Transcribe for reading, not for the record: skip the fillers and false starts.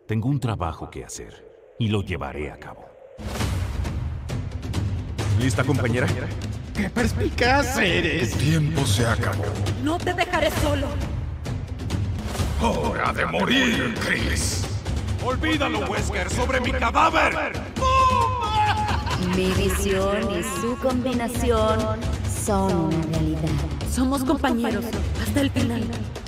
Tengo un trabajo que hacer y lo llevaré a cabo. ¿Lista, compañera? ¡Qué perspicaz eres! El tiempo se acabó. No te dejaré solo. ¡Hora de morir, Chris! ¡Olvídalo, Wesker, sobre mi cadáver! Mi visión y su combinación son una realidad. Somos compañeros hasta el final.